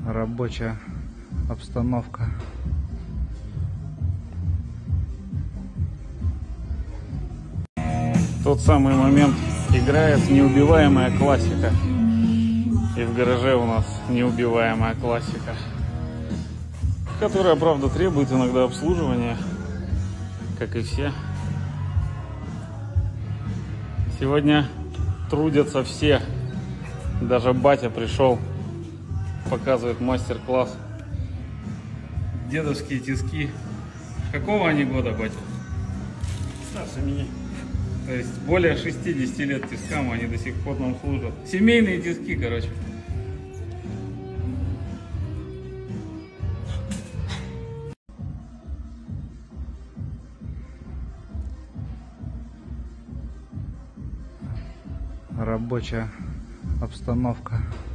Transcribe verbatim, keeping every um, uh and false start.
Рабочая обстановка. Тот самый момент, играет неубиваемая классика. И в гараже у нас неубиваемая классика, которая, правда, требует иногда обслуживания, как и все. Сегодня трудятся все. Даже батя пришел, показывает мастер-класс. Дедовские тиски. Какого они года, батя? Старше меня. То есть более шестидесяти лет тискам, они до сих пор нам служат. Семейные тиски, короче. Рабочая обстановка.